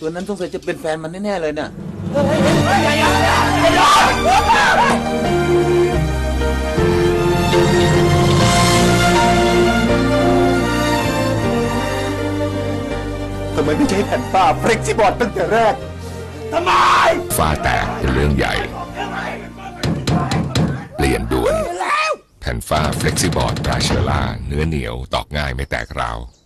ตัวนั้นสงสัยจะเป็นแฟนมันแน่ๆเลยเนี่ยทำไมไม่ใช้แผ่นป้าเฟล็กซี่บอร์ดตั้งแต่แรกทำไมฝ้าแตกเป็นเรื่องใหญ่เปลี่ยนด่วนแผ่นฝ้าเฟล็กซี่บอร์ดราเชล่าเนื้อเหนียวตอกง่ายไม่แตกราว